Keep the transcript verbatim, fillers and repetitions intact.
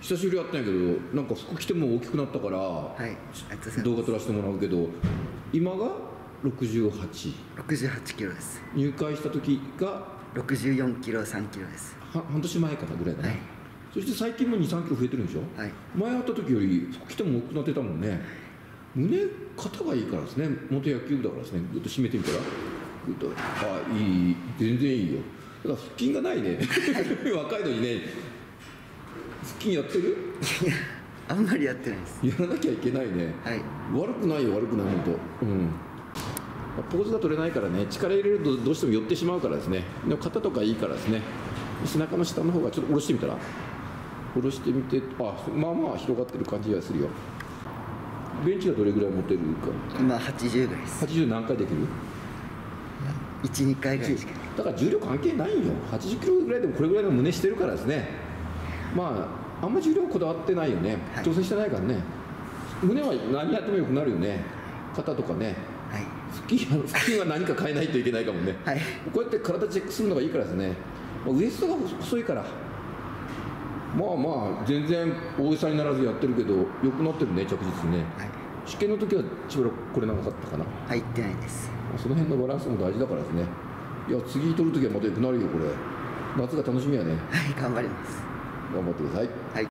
久しぶりやったんやけど、なんか服着ても大きくなったから、 はい、 動画撮らせてもらうけど、今がろくじゅうはち。 ろくじゅうはちキロです。 入会した時がろくじゅうよんキロ、さんキロです。 は半年前からぐらいだね、はい、そして最近もに、さんキロ増えてるんでしょ。はい、前会った時より服着ても大きくなってたもんね。胸、肩がいいからですね。元野球部だからですね。ぐっと締めてみたら、ぐっと、あ、いい、全然いいよ。だから腹筋がないね。若いのにね。腹筋やってる？ いや、あんまりやってないです。 やらなきゃいけないね。はい。悪くないよ、悪くない、本当。うん。ポーズが取れないからね、力入れるとどうしても寄ってしまうからですね。でも肩とかいいからですね。背中の下の方がちょっと下ろしてみたら、下ろしてみて、あ、まあまあ広がってる感じがするよ。ベンチはどれぐらい持てるか。 今はちじゅうぐらいです。 はちじゅう何回できる？ いち、にかいぐらいしか。 だから重量関係ないよ。はちじゅっキロぐらいでもこれぐらいの胸してるからですね。まああんま重量こだわってないよね、はい、調整してないからね。胸は何やってもよくなるよね。肩とかね、はい、腹筋は腹筋は何か変えないといけないかもね、はい、こうやって体チェックするのがいいからですね。ウエストが細いからまあまあ全然大げさにならずやってるけど良くなってるね、着実にね、はい、試験の時はしばらくこれなかったかな。 入ってないです。 その辺のバランスも大事だからですね。いや次取る時はまた良くなるよ。これ夏が楽しみやね。 はい、頑張ります。 頑張ってください。はい。